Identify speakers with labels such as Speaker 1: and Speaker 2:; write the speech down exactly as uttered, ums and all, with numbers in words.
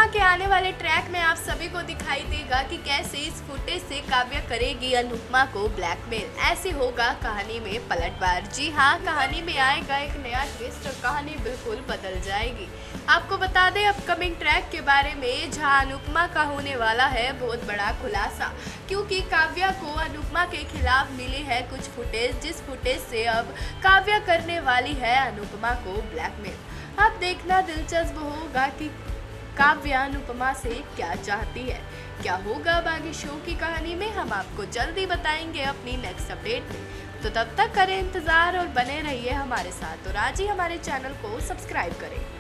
Speaker 1: अनुपमा के आने वाले ट्रैक में आप सभी को दिखाई देगा कि कैसे इस फुटेज से काव्या करेगी अनुपमा को ब्लैकमेल। ऐसे होगा कहानी में पलटवार। जी हाँ, कहानी में आएगा एक नया ट्विस्ट और कहानी बिल्कुल बदल जाएगी। आपको बता दें अपकमिंग ट्रैक के बारे में, जहां अनुपमा का होने वाला है बहुत बड़ा खुलासा, क्योंकि काव्या को अनुपमा के खिलाफ मिली है कुछ फुटेज, जिस फुटेज से अब काव्या करने वाली है अनुपमा को ब्लैकमेल। अब देखना दिलचस्प होगा कि काव्या अनुपमा से क्या चाहती है। क्या होगा बाकी शो की कहानी में, हम आपको जल्दी बताएंगे अपनी नेक्स्ट अपडेट में। तो तब तक करें इंतजार और बने रहिए हमारे साथ और आज ही हमारे चैनल को सब्सक्राइब करें।